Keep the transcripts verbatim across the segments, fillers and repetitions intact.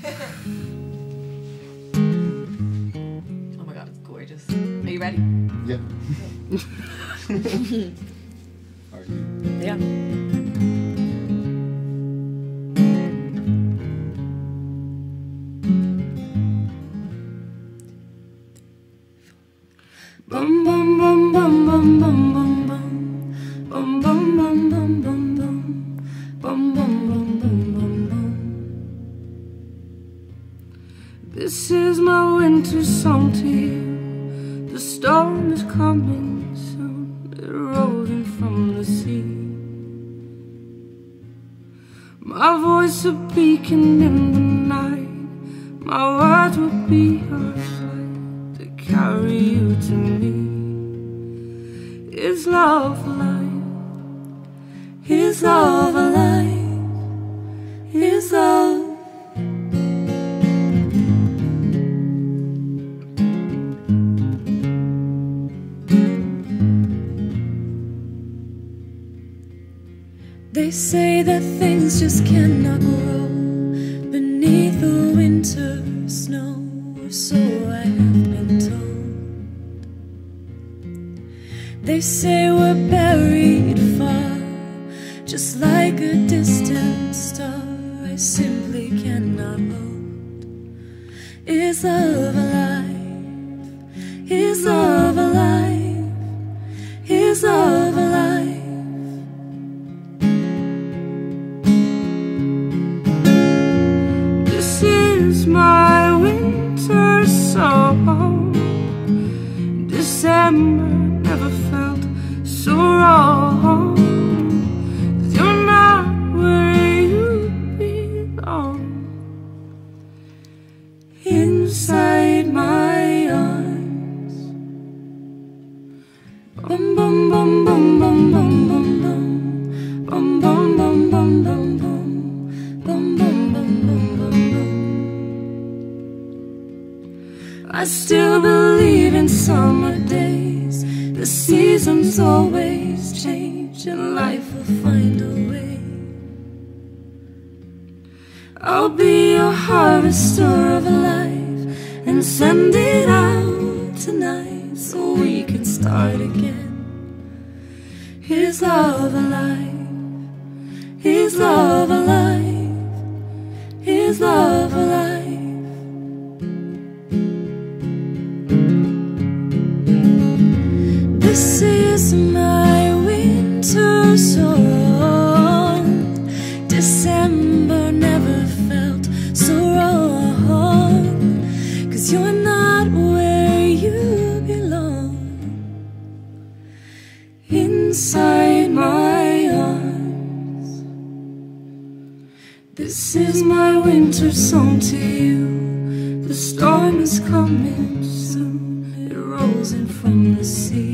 Oh my god, it's gorgeous. Are you ready? Yeah. Are you? Yeah. Bum bum bum bum bum bum bum bum bum bum bum bum bum bum bum bum bum bum bum bum. This is my winter song to you. The storm is coming soon, it rolling from the sea. My voice a beacon in the night, my words will be your light to carry you to me. Is love alive? Is love alive? Is love? They say that things just cannot grow beneath the winter snow, or so I have been told. They say we're buried far, just like a distant star I simply cannot hold. Is love alive? Is love alive? Is love alive? This is my winter song. December never felt so wrong. You're not where you belong. Inside my arms. Bum bum bum bum bum bum bum bum bum bum bum bum bum bum bum bum bum bum bum bum. I still believe in summer days. The seasons always change and life will find a way. I'll be your harvester of life and send it out tonight so we can start again. Is love alive? Is love alive? Is love alive? This is my winter song. December never felt so wrong, 'cause you're not where you belong. Inside my arms. This is my winter song to you. The storm is coming soon, it rolls in from the sea.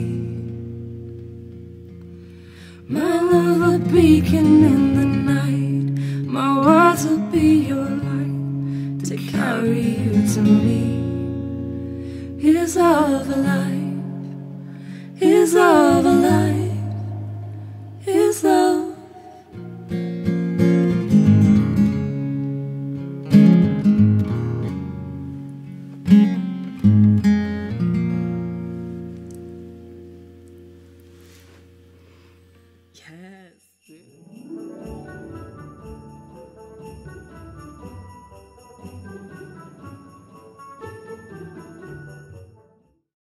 My love, a beacon in the night, my words will be your light to carry you to me. Is love alive? Is love alive? Is love? Yes.